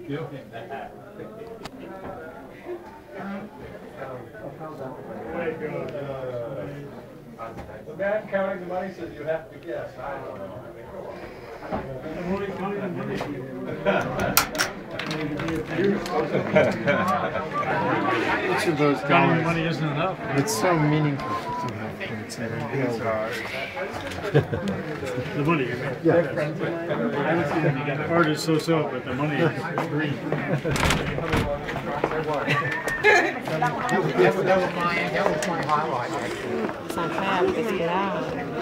The man counting the money says you have to guess. I don't know. Each of those Counting money isn't enough. it's so meaningful to have points. The money, you mean? Yeah. I would see them again. The art is so-so, but the money is green. That was my highlight. It's not bad, let's get out.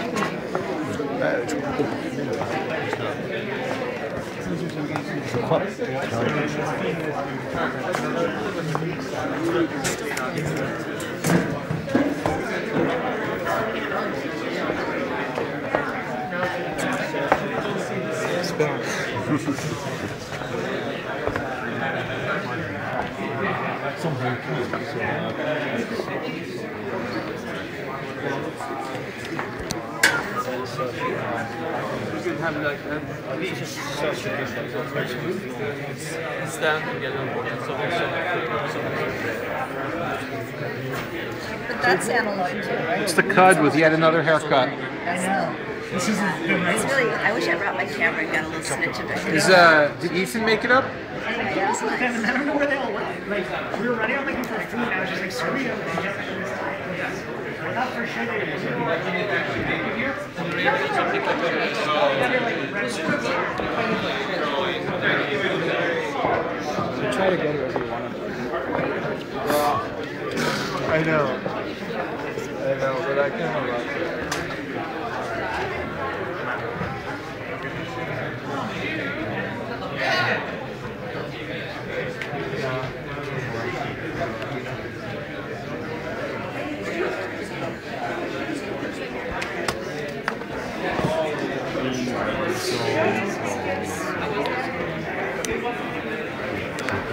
But that's analog too, right? It's the Cud with yet another haircut. That's the. It's really. I wish I brought my camera and got a little snitch of it. Did Ethan make it up? Anyway, that's nice. I don't know where they all went. Like, we were running out looking for food, and I was just like, screw you. I thought for sure they were Try to go to every one of them. I know, but I kind of like it.